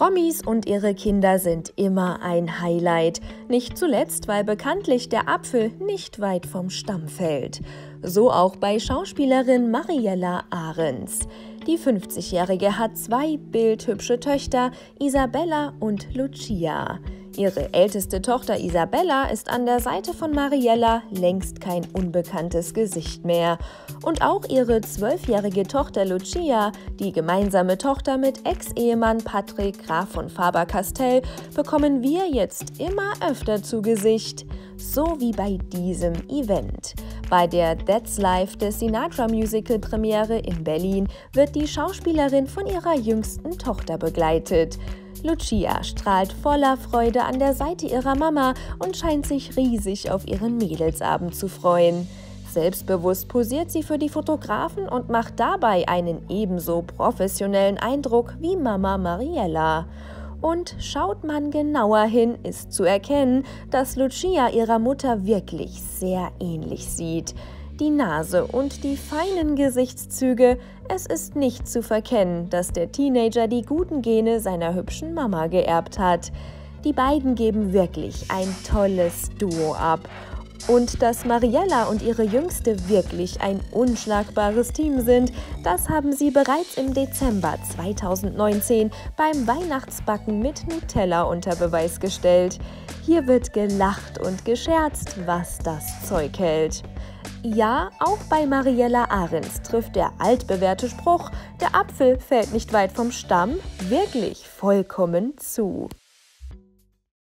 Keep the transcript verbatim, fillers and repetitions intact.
Promis und ihre Kinder sind immer ein Highlight. Nicht zuletzt, weil bekanntlich der Apfel nicht weit vom Stamm fällt. So auch bei Schauspielerin Mariella Arens. Die fünfzigjährige hat zwei bildhübsche Töchter, Isabella und Lucia. Ihre älteste Tochter Isabella ist an der Seite von Mariella längst kein unbekanntes Gesicht mehr. Und auch ihre zwölfjährige Tochter Lucia, die gemeinsame Tochter mit Ex-Ehemann Patrick Graf von Faber-Castell, bekommen wir jetzt immer öfter zu Gesicht. So wie bei diesem Event. Bei der That's Life des Sinatra-Musical-Premiere in Berlin wird die Schauspielerin von ihrer jüngsten Tochter begleitet. Lucia strahlt voller Freude an der Seite ihrer Mama und scheint sich riesig auf ihren Mädelsabend zu freuen. Selbstbewusst posiert sie für die Fotografen und macht dabei einen ebenso professionellen Eindruck wie Mama Mariella. Und schaut man genauer hin, ist zu erkennen, dass Lucia ihrer Mutter wirklich sehr ähnlich sieht. Die Nase und die feinen Gesichtszüge, es ist nicht zu verkennen, dass der Teenager die guten Gene seiner hübschen Mama geerbt hat. Die beiden geben wirklich ein tolles Duo ab. Und dass Mariella und ihre Jüngste wirklich ein unschlagbares Team sind, das haben sie bereits im Dezember zweitausendneunzehn beim Weihnachtsbacken mit Nutella unter Beweis gestellt. Hier wird gelacht und gescherzt, was das Zeug hält. Ja, auch bei Mariella Arens trifft der altbewährte Spruch, der Apfel fällt nicht weit vom Stamm, wirklich vollkommen zu.